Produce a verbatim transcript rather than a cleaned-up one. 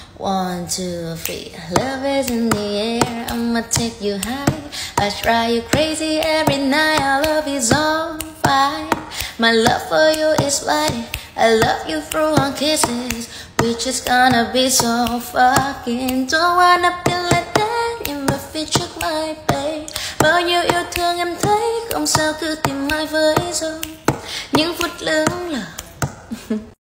One, two, three, love is in the air, I'ma take you high, I drive you crazy every night, our love is on fire. My love for you is blind, I love you through our kisses, we just gonna be so fucking. Don't wanna be like that, nhưng mà phía trước my babe. Bao nhiêu yêu thương em thấy, không sao cứ tìm mãi với rồi những phút lững lờ.